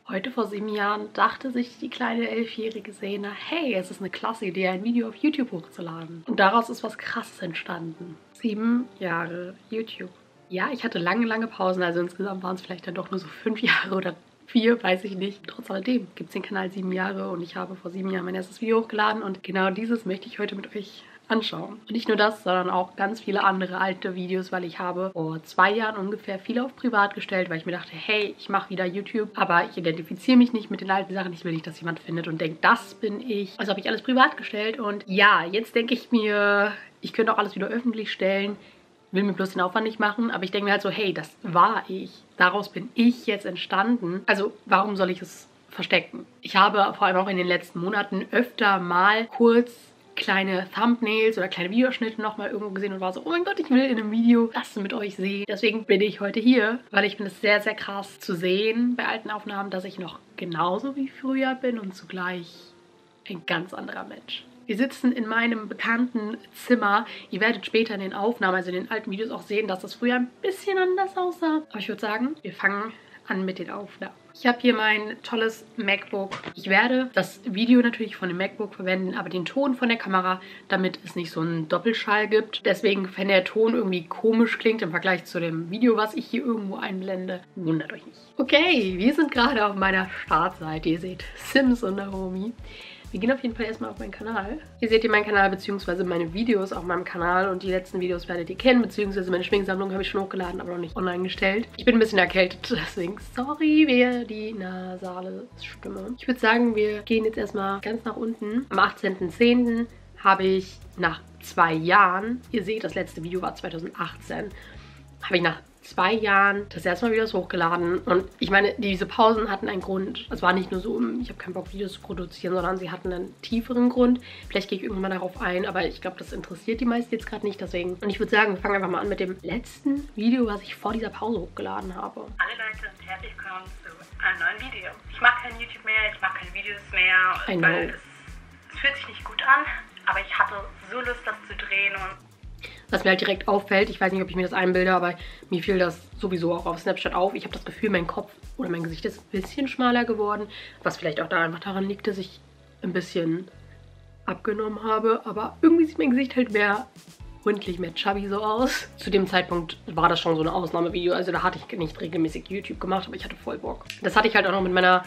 Heute vor 7 Jahren dachte sich die kleine 11-jährige Sena, hey, es ist eine klasse Idee, ein Video auf YouTube hochzuladen. Und daraus ist was Krasses entstanden. 7 Jahre YouTube. Ja, ich hatte lange Pausen, also insgesamt waren es vielleicht dann doch nur so 5 Jahre oder 4, weiß ich nicht. Trotz alledem gibt es den Kanal 7 Jahre und ich habe vor 7 Jahren mein erstes Video hochgeladen und genau dieses möchte ich heute mit euch anschauen. Und nicht nur das, sondern auch ganz viele andere alte Videos, weil ich habe vor 2 Jahren ungefähr viele auf privat gestellt, weil ich mir dachte, hey, ich mache wieder YouTube, aber ich identifiziere mich nicht mit den alten Sachen. Ich will nicht, dass jemand findet und denkt, das bin ich. Also habe ich alles privat gestellt und ja, jetzt denke ich mir, ich könnte auch alles wieder öffentlich stellen. Will mir bloß den Aufwand nicht machen, aber ich denke mir halt so, hey, das war ich. Daraus bin ich jetzt entstanden. Also warum soll ich es verstecken? Ich habe vor allem auch in den letzten Monaten öfter mal kurz kleine Thumbnails oder kleine Videoschnitte nochmal irgendwo gesehen und war so, oh mein Gott, ich will in einem Video das mit euch sehen. Deswegen bin ich heute hier, weil ich finde es sehr krass zu sehen bei alten Aufnahmen, dass ich noch genauso wie früher bin und zugleich ein ganz anderer Mensch. Wir sitzen in meinem bekannten Zimmer. Ihr werdet später in den Aufnahmen, also in den alten Videos auch sehen, dass das früher ein bisschen anders aussah. Aber ich würde sagen, wir fangen an mit den Aufnahmen. Ich habe hier mein tolles MacBook. Ich werde das Video natürlich von dem MacBook verwenden, aber den Ton von der Kamera, damit es nicht so einen Doppelschall gibt. Deswegen, wenn der Ton irgendwie komisch klingt im Vergleich zu dem Video, was ich hier irgendwo einblende, wundert euch nicht. Okay, wir sind gerade auf meiner Startseite. Ihr seht Sims und Naomi. Wir gehen auf jeden Fall erstmal auf meinen Kanal. Hier seht ihr meinen Kanal bzw. meine Videos auf meinem Kanal und die letzten Videos werdet ihr kennen, beziehungsweise meine Schminksammlung habe ich schon hochgeladen, aber noch nicht online gestellt. Ich bin ein bisschen erkältet, deswegen sorry für die nasale Stimme. Ich würde sagen, wir gehen jetzt erstmal ganz nach unten. Am 18.10. habe ich nach 2 Jahren, ihr seht, das letzte Video war 2018, habe ich nach 2 Jahren das erste Mal Videos hochgeladen und ich meine, diese Pausen hatten einen Grund. Es war nicht nur so, ich habe keinen Bock, Videos zu produzieren, sondern sie hatten einen tieferen Grund. Vielleicht gehe ich irgendwann mal darauf ein, aber ich glaube, das interessiert die meisten jetzt gerade nicht, deswegen. Und ich würde sagen, wir fangen einfach mal an mit dem letzten Video, was ich vor dieser Pause hochgeladen habe. Hallo Leute und herzlich willkommen zu einem neuen Video. Ich mag kein YouTube mehr, ich mag keine Videos mehr, weil es fühlt sich nicht gut an, aber ich hatte so Lust, das zu drehen und was mir halt direkt auffällt, ich weiß nicht, ob ich mir das einbilde, aber mir fiel das sowieso auch auf Snapchat auf. Ich habe das Gefühl, mein Kopf oder mein Gesicht ist ein bisschen schmaler geworden, was vielleicht auch da einfach daran liegt, dass ich ein bisschen abgenommen habe. Aber irgendwie sieht mein Gesicht halt mehr rundlich, mehr chubby so aus. Zu dem Zeitpunkt war das schon so ein Ausnahmevideo, also da hatte ich nicht regelmäßig YouTube gemacht, aber ich hatte voll Bock. Das hatte ich halt auch noch mit meiner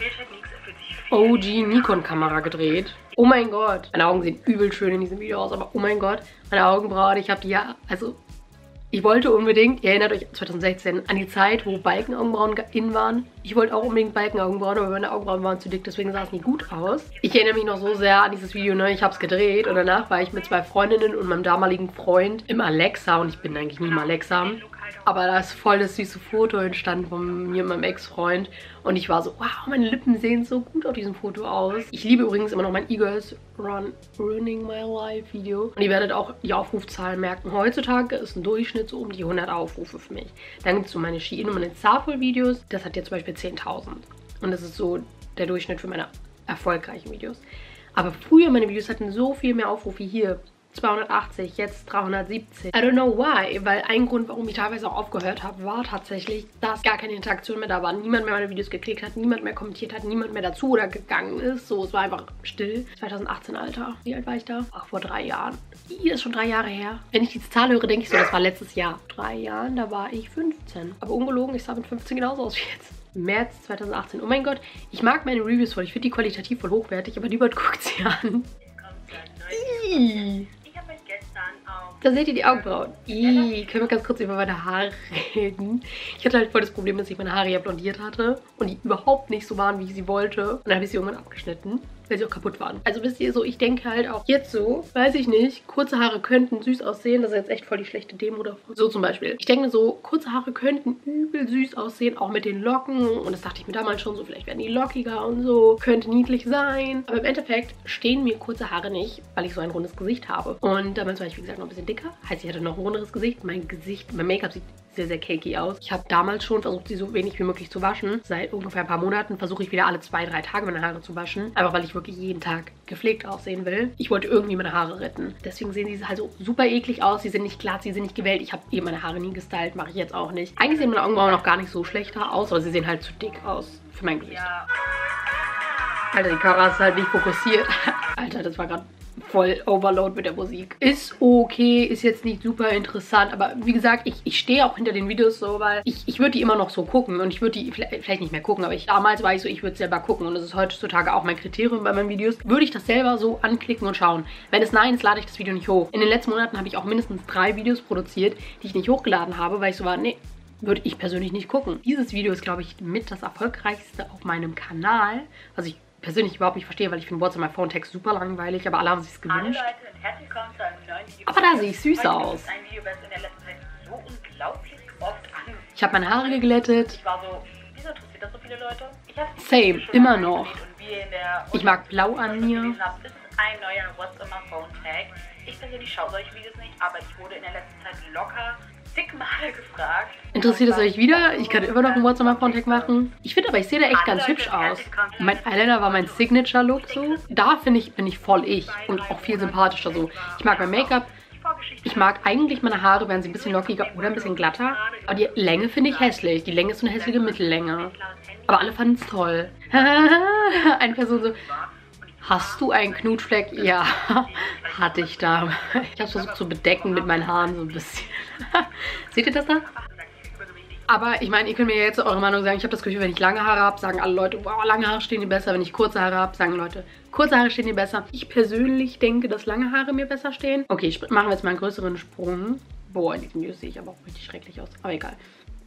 OG Nikon-Kamera gedreht. Oh mein Gott. Meine Augen sehen übel schön in diesem Video aus, aber oh mein Gott, meine Augenbrauen, ich habe die ja, also ich wollte unbedingt, ihr erinnert euch 2016 an die Zeit, wo Balkenaugenbrauen in waren. Ich wollte auch unbedingt Balkenaugenbrauen, aber meine Augenbrauen waren zu dick, deswegen sah es nicht gut aus. Ich erinnere mich noch so sehr an dieses Video, ne? Ich habe es gedreht und danach war ich mit 2 Freundinnen und meinem damaligen Freund im Alexa und ich bin eigentlich nie im Alexa. Aber da ist voll das süße Foto entstanden von mir und meinem Ex-Freund. Und ich war so, wow, meine Lippen sehen so gut auf diesem Foto aus. Ich liebe übrigens immer noch mein E-Girls Ruining My Life Video. Und ihr werdet auch die Aufrufzahlen merken. Heutzutage ist ein Durchschnitt so um die 100 Aufrufe für mich. Dann gibt es so meine Shein und meine Zaful Videos. Das hat jetzt zum Beispiel 10.000. Und das ist so der Durchschnitt für meine erfolgreichen Videos. Aber früher meine Videos hatten so viel mehr Aufrufe wie hier. 280, jetzt 370. I don't know why, weil ein Grund, warum ich teilweise auch aufgehört habe, war tatsächlich, dass gar keine Interaktion mehr da war. Niemand mehr meine Videos geklickt hat, niemand mehr kommentiert hat, niemand mehr dazu oder gegangen ist. So, es war einfach still. 2018, Alter. Wie alt war ich da? Ach, vor 3 Jahren. Das ist schon 3 Jahre her. Wenn ich diese Zahl höre, denke ich so, das war letztes Jahr. 3 Jahren, da war ich 15. Aber ungelogen, ich sah mit 15 genauso aus wie jetzt. März 2018. Oh mein Gott, ich mag meine Reviews voll. Ich finde die qualitativ voll hochwertig, aber niemand guckt sie an. Da seht ihr die Augenbrauen. Können wir ganz kurz über meine Haare reden? Ich hatte halt voll das Problem, dass ich meine Haare ja blondiert hatte und die überhaupt nicht so waren, wie ich sie wollte. Und dann habe ich sie irgendwann abgeschnitten, weil sie auch kaputt waren. Also wisst ihr so, ich denke halt auch jetzt so, weiß ich nicht, kurze Haare könnten süß aussehen. Das ist jetzt echt voll die schlechte Demo davon. So zum Beispiel. Ich denke so, kurze Haare könnten übel süß aussehen, auch mit den Locken. Und das dachte ich mir damals schon so, vielleicht werden die lockiger und so. Könnte niedlich sein. Aber im Endeffekt stehen mir kurze Haare nicht, weil ich so ein rundes Gesicht habe. Und damals war ich, wie gesagt, noch ein bisschen dicker. Heißt, ich hatte noch ein runderes Gesicht. Mein Make-up sieht sehr, sehr cakey aus. Ich habe damals schon versucht, sie so wenig wie möglich zu waschen. Seit ungefähr ein paar Monaten versuche ich wieder alle 2-3 Tage meine Haare zu waschen. Einfach weil ich wirklich jeden Tag gepflegt aussehen will. Ich wollte irgendwie meine Haare retten. Deswegen sehen sie halt so super eklig aus. Sie sind nicht glatt, sie sind nicht gewellt. Ich habe eben meine Haare nie gestylt, mache ich jetzt auch nicht. Eigentlich sehen meine Augenbrauen noch gar nicht so schlechter aus, aber sie sehen halt zu dick aus für mein Gesicht. Ja. Alter, die Kamera ist halt nicht fokussiert. Alter, das war gerade voll Overload mit der Musik. Ist okay, ist jetzt nicht super interessant, aber wie gesagt, ich stehe auch hinter den Videos so, weil ich würde die immer noch so gucken und ich würde die vielleicht nicht mehr gucken, aber damals war ich so, ich würde selber gucken und das ist heutzutage auch mein Kriterium bei meinen Videos. Würde ich das selber so anklicken und schauen. Wenn es nein ist, lade ich das Video nicht hoch. In den letzten Monaten habe ich auch mindestens 3 Videos produziert, die ich nicht hochgeladen habe, weil ich so war, nee, würde ich persönlich nicht gucken. Dieses Video ist, glaube ich, mit das erfolgreichste auf meinem Kanal, was ich persönlich überhaupt nicht verstehe, weil ich finde What's on my phone Text super langweilig, aber alle haben sich es gewünscht. Hallo Leute und herzlich willkommen zu einem neuen Video. Aber da sehe ich süß aus. Ein Video, was in der letzten Zeit so unglaublich oft angesehen. Ich habe meine Haare geglättet. Ich war so, wieso interessiert das so viele Leute? Same, immer noch. Ich mag Blau an mir. Das ist ein neuer What's on my phone Tag. Ich persönlich schaue solche Videos nicht, aber ich wurde in der letzten Zeit locker zigmal gefragt. Interessiert es euch wieder? Ich kann immer noch einen What's on my phone Tag machen. Ich finde aber, ich sehe da echt ganz hübsch aus. Mein Eyeliner war mein Signature-Look so. Da bin ich voll ich und auch viel sympathischer so. Ich mag mein Make-up. Ich mag eigentlich meine Haare, werden sie ein bisschen lockiger oder ein bisschen glatter. Aber die Länge finde ich hässlich. Die Länge ist so eine hässliche Mittellänge. Aber alle fanden es toll. Eine Person so, hast du einen Knutfleck? Ja, hatte ich da. Ich habe es versucht zu bedecken mit meinen Haaren so ein bisschen. Seht ihr das da? Aber ich meine, ihr könnt mir jetzt eure Meinung sagen. Ich habe das Gefühl, wenn ich lange Haare habe, sagen alle Leute, wow, lange Haare stehen dir besser. Wenn ich kurze Haare habe, sagen Leute, kurze Haare stehen dir besser. Ich persönlich denke, dass lange Haare mir besser stehen. Okay, machen wir jetzt mal einen größeren Sprung. Boah, in diesem Video sehe ich aber auch richtig schrecklich aus. Aber egal.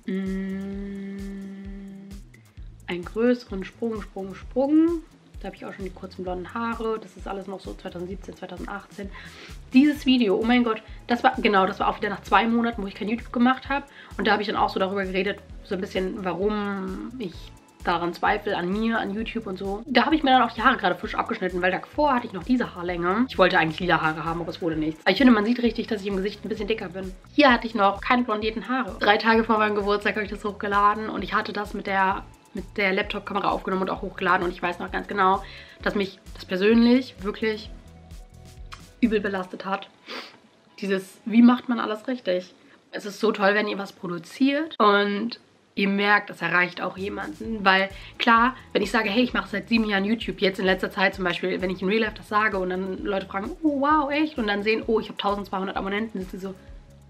Einen größeren Sprung. Da habe ich auch schon die kurzen blonden Haare. Das ist alles noch so 2017, 2018. Dieses Video, oh mein Gott, das war auch wieder nach 2 Monaten, wo ich kein YouTube gemacht habe. Und da habe ich dann auch so darüber geredet, so ein bisschen, warum ich daran zweifle, an mir, an YouTube und so. Da habe ich mir dann auch die Haare gerade frisch abgeschnitten, weil davor hatte ich noch diese Haarlänge. Ich wollte eigentlich lila Haare haben, aber es wurde nichts. Aber ich finde, man sieht richtig, dass ich im Gesicht ein bisschen dicker bin. Hier hatte ich noch keine blondierten Haare. 3 Tage vor meinem Geburtstag habe ich das hochgeladen und ich hatte das mit der Laptop-Kamera aufgenommen und auch hochgeladen. Und ich weiß noch ganz genau, dass mich das persönlich wirklich übel belastet hat. Dieses, wie macht man alles richtig? Es ist so toll, wenn ihr was produziert und ihr merkt, das erreicht auch jemanden. Weil klar, wenn ich sage, hey, ich mache seit 7 Jahren YouTube, jetzt in letzter Zeit zum Beispiel, wenn ich in Real Life das sage und dann Leute fragen, oh wow, echt? Und dann sehen, oh, ich habe 1200 Abonnenten, sind sie so.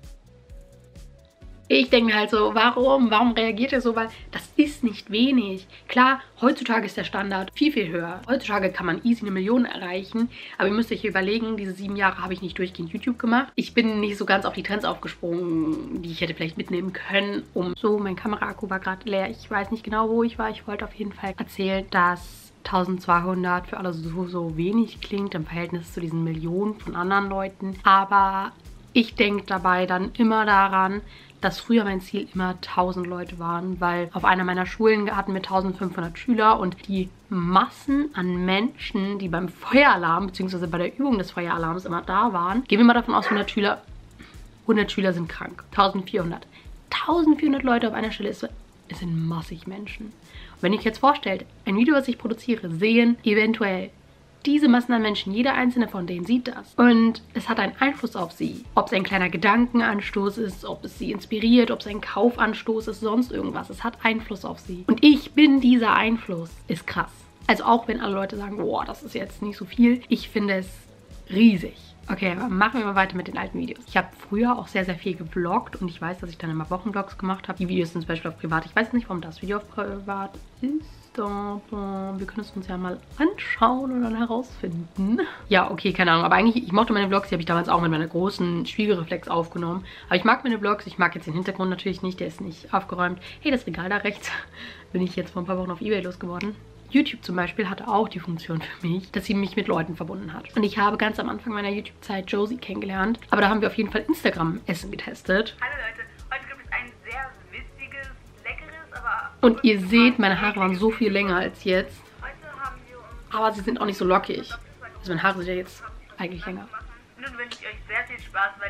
Ich denke mir halt so, warum reagiert ihr so? Weil das ist nicht wenig. Klar, heutzutage ist der Standard viel, viel höher. Heutzutage kann man easy 1 Million erreichen. Aber ihr müsst euch überlegen, diese 7 Jahre habe ich nicht durchgehend YouTube gemacht. Ich bin nicht so ganz auf die Trends aufgesprungen, die ich hätte vielleicht mitnehmen können. So, mein Kameraakku war gerade leer. Ich weiß nicht genau, wo ich war. Ich wollte auf jeden Fall erzählen, dass 1200 für alle so wenig klingt im Verhältnis zu diesen Millionen von anderen Leuten. Aber ich denke dabei dann immer daran, dass früher mein Ziel immer 1000 Leute waren, weil auf einer meiner Schulen hatten wir 1500 Schüler und die Massen an Menschen, die beim Feueralarm bzw. bei der Übung des Feueralarms immer da waren, gehen wir mal davon aus, 100 Schüler sind krank. 1400. 1400 Leute auf einer Stelle, es sind massig Menschen. Und wenn ich jetzt vorstelle, ein Video, was ich produziere, sehen eventuell diese Massen an Menschen, jeder einzelne von denen sieht das. Und es hat einen Einfluss auf sie. Ob es ein kleiner Gedankenanstoß ist, ob es sie inspiriert, ob es ein Kaufanstoß ist, sonst irgendwas. Es hat Einfluss auf sie. Und ich bin dieser Einfluss. Ist krass. Also auch wenn alle Leute sagen, boah, das ist jetzt nicht so viel. Ich finde es riesig. Okay, aber machen wir mal weiter mit den alten Videos. Ich habe früher auch sehr, sehr viel gevloggt und ich weiß, dass ich dann immer Wochenvlogs gemacht habe. Die Videos sind zum Beispiel auf privat. Ich weiß nicht, warum das Video auf privat ist. Aber wir können es uns ja mal anschauen und dann herausfinden. Ja, okay, keine Ahnung. Aber eigentlich, ich mochte meine Vlogs, die habe ich damals auch mit meiner großen Spiegelreflex aufgenommen. Aber ich mag meine Vlogs. Ich mag jetzt den Hintergrund natürlich nicht. Der ist nicht aufgeräumt. Hey, das Regal da rechts bin ich jetzt vor ein paar Wochen auf eBay losgeworden. YouTube zum Beispiel hatte auch die Funktion für mich, dass sie mich mit Leuten verbunden hat. Und ich habe ganz am Anfang meiner YouTube-Zeit Josie kennengelernt. Aber da haben wir auf jeden Fall Instagram-Essen getestet. Hallo Leute, heute gibt es ein sehr witziges, leckeres, aber... Und ihr seht, meine Haare waren so viel länger als jetzt. Heute haben wir uns... Aber sie sind auch nicht so lockig. Also meine Haare sind ja jetzt eigentlich länger. Nun wünsche ich euch sehr viel Spaß bei dem Video.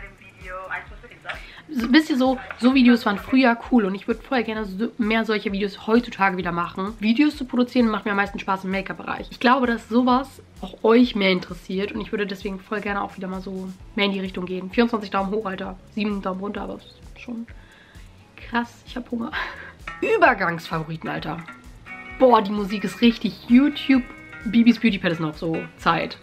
Wisst ihr, so Videos waren früher cool und ich würde voll gerne mehr solche Videos heutzutage wieder machen. Videos zu produzieren macht mir am meisten Spaß im Make-up-Bereich. Ich glaube, dass sowas auch euch mehr interessiert und ich würde deswegen voll gerne auch wieder mal so mehr in die Richtung gehen. 24 Daumen hoch, Alter. 7 Daumen runter, aber das ist schon krass. Ich habe Hunger. Übergangsfavoriten, Alter. Boah, die Musik ist richtig YouTube. Bibis Beauty Palace noch so Zeit.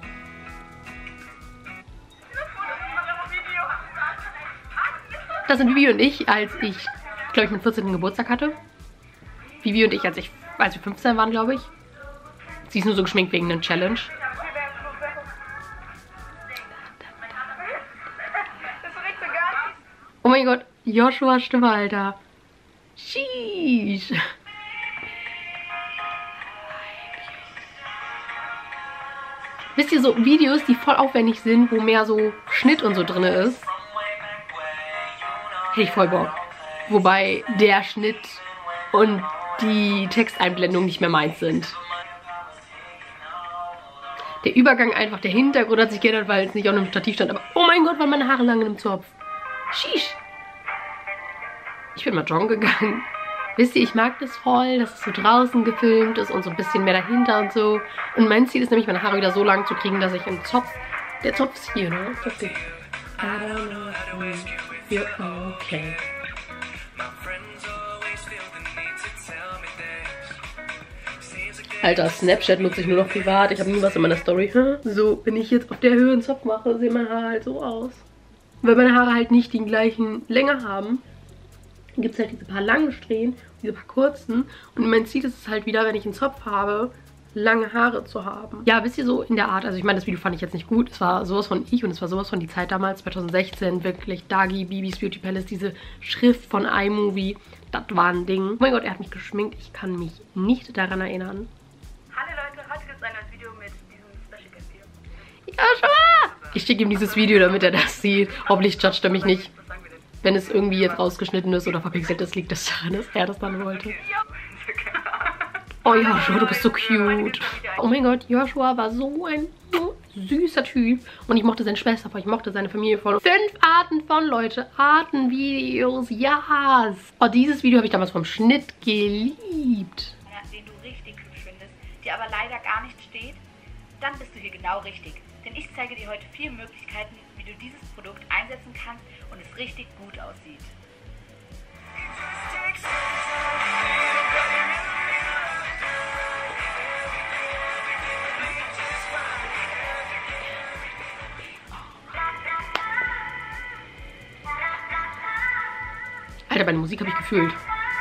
Das sind Bibi und ich, als ich glaube ich, meinen 14. Geburtstag hatte. Bibi und ich, als wir 15 waren, glaube ich. Sie ist nur so geschminkt wegen einer Challenge. Oh mein Gott, Joshuas Stimme, Alter. Sheesh. Wisst ihr, so Videos, die voll aufwendig sind, wo mehr so Schnitt und so drin ist, hätte ich voll Bock. Wobei der Schnitt und die Texteinblendung nicht mehr meins sind. Der Übergang einfach, der Hintergrund hat sich geändert, weil es nicht auf einem Stativ stand. Aber oh mein Gott, waren meine Haare lang in einem Zopf. Sheesh. Ich bin mal joggen gegangen. Wisst ihr, ich mag das voll, dass es so draußen gefilmt ist und so ein bisschen mehr dahinter und so. Und mein Ziel ist nämlich, meine Haare wieder so lang zu kriegen, dass ich einen Zopf... Der Zopf ist hier, ne? Okay. Okay. Alter, Snapchat nutze ich nur noch privat. Ich habe nie was in meiner Story. So, wenn ich jetzt auf der Höhe einen Zopf mache, sehen meine Haare halt so aus. Weil meine Haare halt nicht die gleichen Länge haben, gibt es halt diese paar langen Strähnen, diese paar kurzen. Und mein Ziel ist es halt wieder, wenn ich einen Zopf habe, lange Haare zu haben. Ja, wisst ihr, so in der Art, also ich meine, das Video fand ich jetzt nicht gut. Es war sowas von ich und es war sowas von die Zeit damals, 2016, wirklich Dagi, Bibis Beauty Palace, diese Schrift von iMovie, das war ein Ding. Oh mein Gott, er hat mich geschminkt, ich kann mich nicht daran erinnern. Hallo Leute, heute gibt es ein neues Video mit diesem Special Guest hier. Ja, schon mal! Ich schicke ihm dieses Video, damit er das sieht. Hoffentlich judgt er mich nicht. Wenn es irgendwie jetzt rausgeschnitten ist oder verpixelt ist, liegt das daran, dass er das dann wollte. Oh Joshua, du bist so cute. Oh mein Gott, Joshua war so ein süßer Typ. Und ich mochte seine Schwester voll, ich mochte seine Familie voll. 5 Arten von Leute, Artenvideos, yes. Oh, dieses Video habe ich damals vom Schnitt geliebt. Den du richtig hübsch findest, dir aber leider gar nicht steht, dann bist du hier genau richtig. Denn ich zeige dir heute 4 Möglichkeiten, wie du dieses Produkt einsetzen kannst und es richtig gut aussieht. Alter, meine Musik habe ich gefühlt.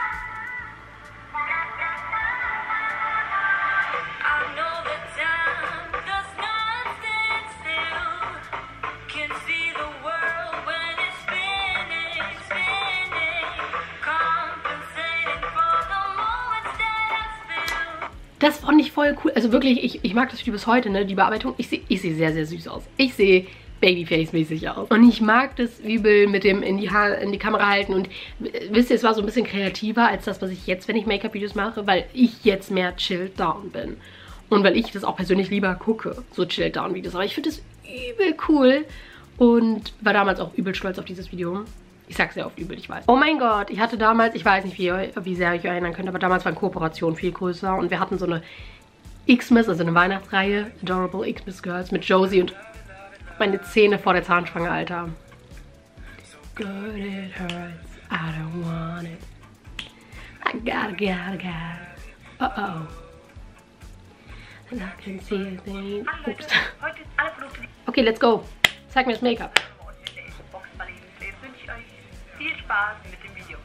Das fand ich voll cool. Also wirklich, ich mag das Video bis heute, ne? Die Bearbeitung. Ich sehe sehr, sehr süß aus. Ich sehe Babyface-mäßig aus. Und ich mag das übel mit dem in die Kamera halten. Und wisst ihr, es war so ein bisschen kreativer als das, was ich jetzt, wenn ich Make-up-Videos mache, weil ich jetzt mehr chilled down bin. Und weil ich das auch persönlich lieber gucke, so chilled down Videos. Aber ich finde das übel cool und war damals auch übel stolz auf dieses Video. Ich sag sehr oft übel, ich weiß. Oh mein Gott, ich hatte damals, ich weiß nicht, wie sehr ihr euch erinnern könnt, aber damals waren Kooperationen viel größer. Und wir hatten so eine Xmas, also eine Weihnachtsreihe, Adorable Xmas Girls mit Josie und meine Zähne vor der Zahnspange, Alter. Good, it hurts, I don't want it. I gotta. Uh-oh. And I can see a thing. Ups. Okay, let's go. Zeig mir das Make-up. Jetzt wünsche ich euch viel Spaß mit dem Video.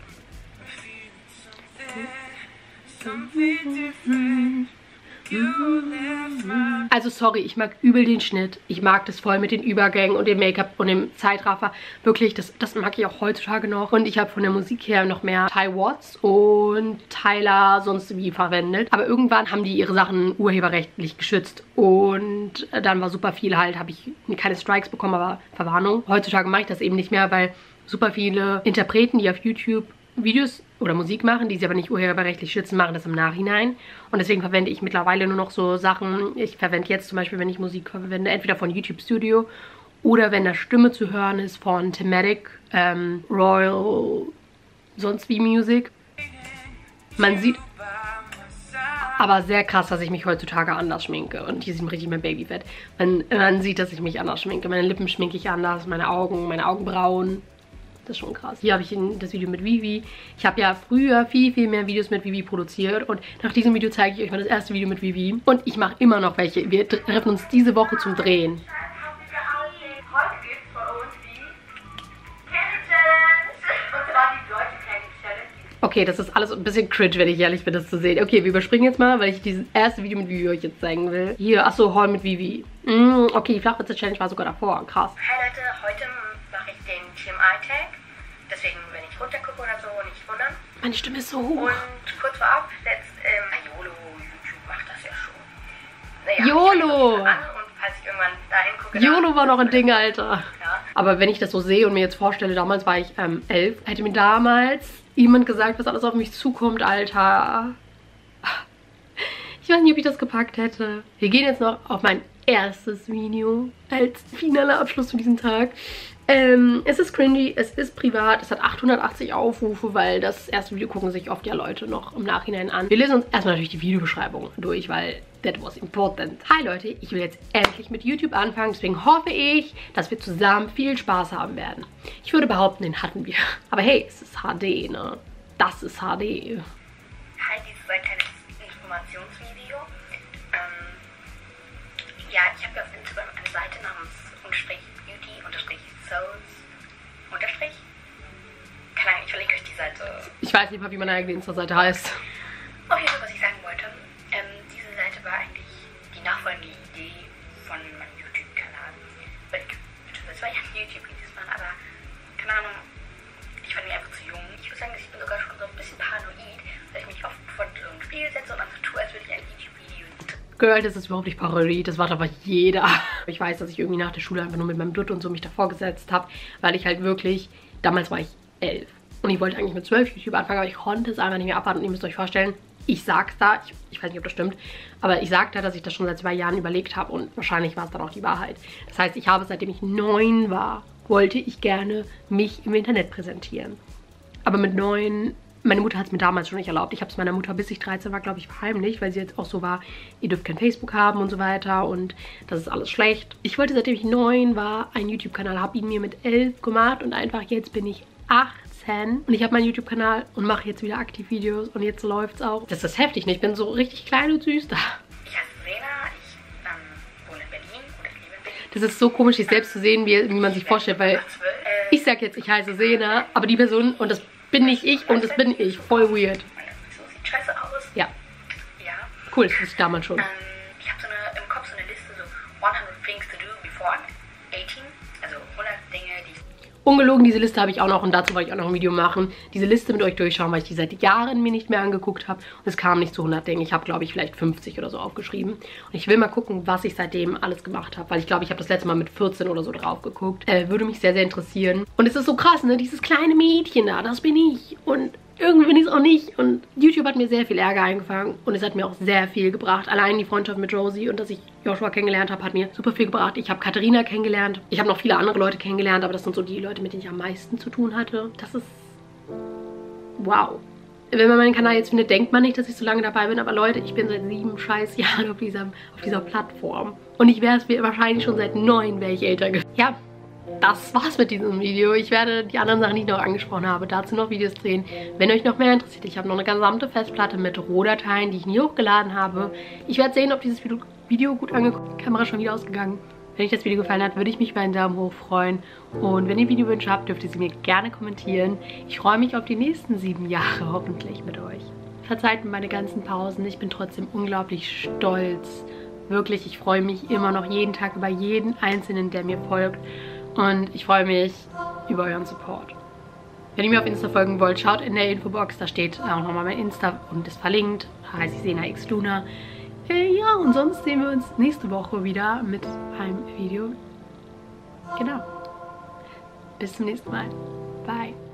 Also sorry, ich mag übel den Schnitt. Ich mag das voll mit den Übergängen und dem Make-up und dem Zeitraffer. Wirklich, das mag ich auch heutzutage noch. Und ich habe von der Musik her noch mehr Ty Watts und Tyler sonst wie verwendet. Aber irgendwann haben die ihre Sachen urheberrechtlich geschützt. Und dann war super viel halt, habe ich keine Strikes bekommen, aber Verwarnung. Heutzutage mache ich das eben nicht mehr, weil super viele Interpreten, die auf YouTube Videos oder Musik machen, die sie aber nicht urheberrechtlich schützen, machen das im Nachhinein. Und deswegen verwende ich mittlerweile nur noch so Sachen. Ich verwende jetzt zum Beispiel, wenn ich Musik verwende, entweder von YouTube Studio Oder wenn da Stimme zu hören ist von Thematic, Royal, sonst wie Music. Man sieht aber sehr krass, dass ich mich heutzutage anders schminke. Und hier sieht man richtig mein Babyfett. Man sieht, dass ich mich anders schminke. Meine Lippen schminke ich anders, meine Augen, meine Augenbrauen. Das ist schon krass. Hier habe ich das Video mit Vivi. Ich habe ja früher viel, viel mehr Videos mit Vivi produziert. Und nach diesem Video zeige ich euch mal das erste Video mit Vivi. Und ich mache immer noch welche. Wir treffen uns diese Woche zum Drehen. Heute gibt es bei uns die Candy Challenge. Und zwar die deutsche Candy Challenge. Okay, das ist alles ein bisschen cringe, wenn ich ehrlich bin, das zu sehen. Okay, wir überspringen jetzt mal, weil ich dieses erste Video mit Vivi euch jetzt zeigen will. Hier, achso, Haul mit Vivi. Okay, die Flachwitze Challenge war sogar davor. Krass. Hi Leute, heute mache ich den TMI-Tag. Deswegen, wenn ich runtergucke oder so, nicht wundern. Meine Stimme ist so hoch. Und kurz vorab, YOLO, YouTube macht das ja schon. Naja, YOLO! Ich an und falls ich irgendwann dahin gucke. YOLO war noch ein Ding, Alter. Ja. Aber wenn ich das so sehe und mir jetzt vorstelle, damals war ich 11, hätte mir damals jemand gesagt, was alles auf mich zukommt, Alter. Ich weiß nicht, ob ich das gepackt hätte. Wir gehen jetzt noch auf mein erstes Video als finaler Abschluss für diesen Tag. Es ist cringy, es ist privat, es hat 880 Aufrufe, weil das erste Video gucken sich oft ja Leute noch im Nachhinein an. Wir lesen uns erstmal natürlich die Videobeschreibung durch, weil that was important. Hi Leute, ich will jetzt endlich mit YouTube anfangen, deswegen hoffe ich, dass wir zusammen viel Spaß haben werden. Ich würde behaupten, den hatten wir. Aber hey, es ist HD, ne? Das ist HD. Hi, dies ist ein kleines Informationsvideo. Ja, ich habe auf Instagram eine Seite namens _beauty_souls_. Keine Ahnung, ich verlinke euch die Seite. Ich weiß nicht mal, wie meine eigene Insta-Seite heißt. Auf jeden Fall, was ich sagen wollte. Diese Seite war eigentlich die nachfolgende Idee von meinem YouTube-Kanal. Weil ich schon seit 2 Jahren YouTube-Videos mache, aber keine Ahnung, ich war mir einfach zu jung. Ich würde sagen, ich bin sogar schon so ein bisschen paranoid, weil ich mich oft vor so ein Spiel setze und dann so tue, als würde ich ein YouTube-Video. Girl, das ist überhaupt nicht Parodie, das macht aber jeder. Ich weiß, dass ich irgendwie nach der Schule einfach nur mit meinem Dutt und so mich davor gesetzt habe, weil ich halt wirklich, damals war ich 11. Und ich wollte eigentlich mit 12 YouTube anfangen, aber ich konnte es einfach nicht mehr abwarten. Und ihr müsst euch vorstellen, ich sag's da, ich weiß nicht, ob das stimmt, aber ich sag da, dass ich das schon seit 2 Jahren überlegt habe und wahrscheinlich war es dann auch die Wahrheit. Das heißt, ich habe, seitdem ich 9 war, wollte ich gerne mich im Internet präsentieren. Aber mit 9... Meine Mutter hat es mir damals schon nicht erlaubt. Ich habe es meiner Mutter, bis ich 13 war, glaube ich, verheimlicht, weil sie jetzt auch so war, ihr dürft kein Facebook haben und so weiter und das ist alles schlecht. Ich wollte, seitdem ich 9 war, einen YouTube-Kanal, habe ihn mir mit 11 gemacht und einfach jetzt bin ich 18 und ich habe meinen YouTube-Kanal und mache jetzt wieder aktiv Videos und jetzt läuft's auch. Das ist heftig, ne? Ich bin so richtig klein und süß da. Ich heiße Sena, ich wohne in Berlin oder ich lebe in Berlin. Das ist so komisch, sich selbst zu sehen, wie man sich vorstellt, weil ich sag jetzt, ich heiße Sena, aber die Person, und das bin nicht ich und das bin ich. Voll weird. So sieht scheiße aus. Ja. Ja. Cool, das wusste ich damals schon. Ich habe im Kopf so eine Liste, so 100 things to do before I'm 18. Also 100 Dinge, die... Ungelogen, diese Liste habe ich auch noch und dazu wollte ich auch noch ein Video machen. Diese Liste mit euch durchschauen, weil ich die seit Jahren mir nicht mehr angeguckt habe. Und es kam nicht zu 100 Dingen. Ich habe, glaube ich, vielleicht 50 oder so aufgeschrieben. Und ich will mal gucken, was ich seitdem alles gemacht habe. Weil ich glaube, ich habe das letzte Mal mit 14 oder so drauf geguckt. Würde mich sehr, sehr interessieren. Und es ist so krass, ne? Dieses kleine Mädchen da, das bin ich. Und irgendwie bin ich es auch nicht. Und YouTube hat mir sehr viel Ärger eingefangen. Und es hat mir auch sehr viel gebracht. Allein die Freundschaft mit Josie und dass ich Joshua kennengelernt habe, hat mir super viel gebracht. Ich habe Katharina kennengelernt. Ich habe noch viele andere Leute kennengelernt, aber das sind so die Leute, mit denen ich am meisten zu tun hatte. Das ist... wow. Wenn man meinen Kanal jetzt findet, denkt man nicht, dass ich so lange dabei bin. Aber Leute, ich bin seit 7 scheiß Jahren auf dieser Plattform. Und ich wäre es wahrscheinlich schon seit 9, wäre ich älter gewesen. Ja, das war's mit diesem Video. Ich werde die anderen Sachen, die ich noch angesprochen habe, dazu noch Videos drehen. Wenn euch noch mehr interessiert, ich habe noch eine gesamte Festplatte mit Rohdateien, die ich nie hochgeladen habe. Ich werde sehen, ob dieses Video gut angekommen ist. Die Kamera ist schon wieder ausgegangen. Wenn euch das Video gefallen hat, würde ich mich über einen Daumen hoch freuen. Und wenn ihr Videowünsche habt, dürft ihr sie mir gerne kommentieren. Ich freue mich auf die nächsten 7 Jahre hoffentlich mit euch. Verzeiht mir meine ganzen Pausen. Ich bin trotzdem unglaublich stolz. Wirklich, ich freue mich immer noch jeden Tag über jeden Einzelnen, der mir folgt. Und ich freue mich über euren Support. Wenn ihr mir auf Insta folgen wollt, schaut in der Infobox. Da steht auch nochmal mein Insta und ist verlinkt. Da heiße ich Sena X Luna. Ja, und sonst sehen wir uns nächste Woche wieder mit einem Video. Genau. Bis zum nächsten Mal. Bye.